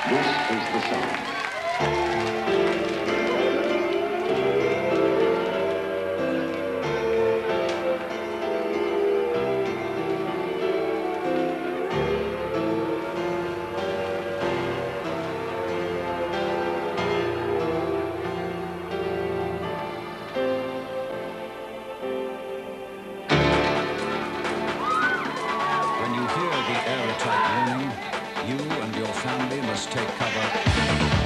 This is the sound. When you hear the air attack warning, you and your family must take cover.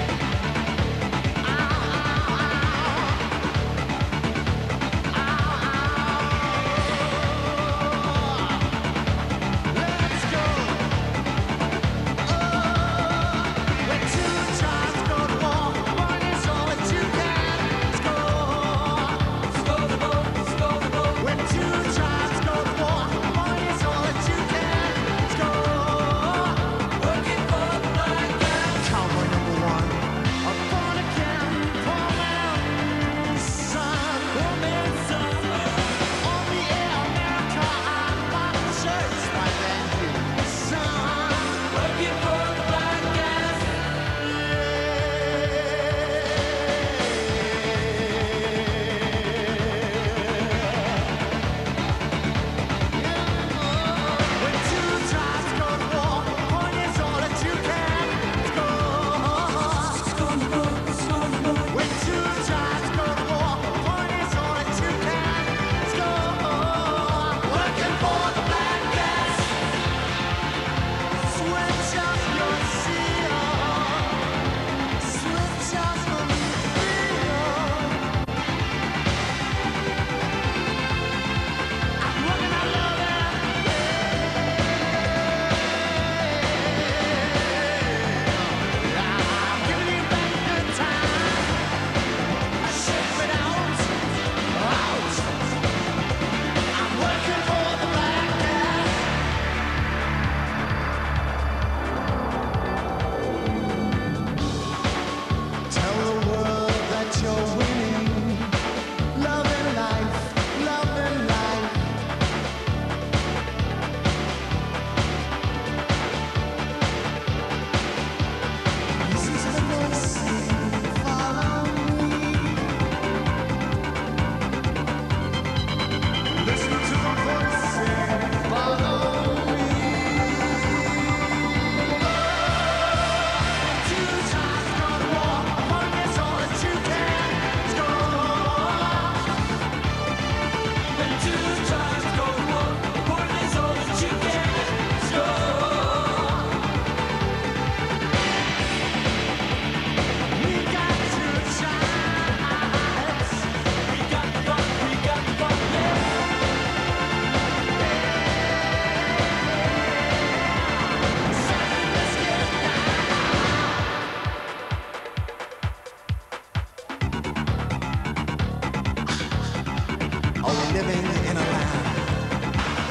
Living in a land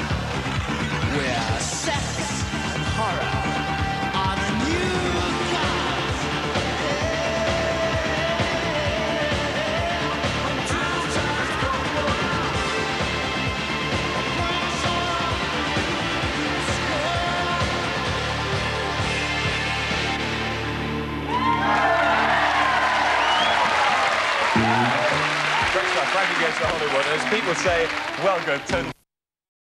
where sex and horror are the new gods. Great stuff. Frankie Goes to Hollywood. As people say, well good.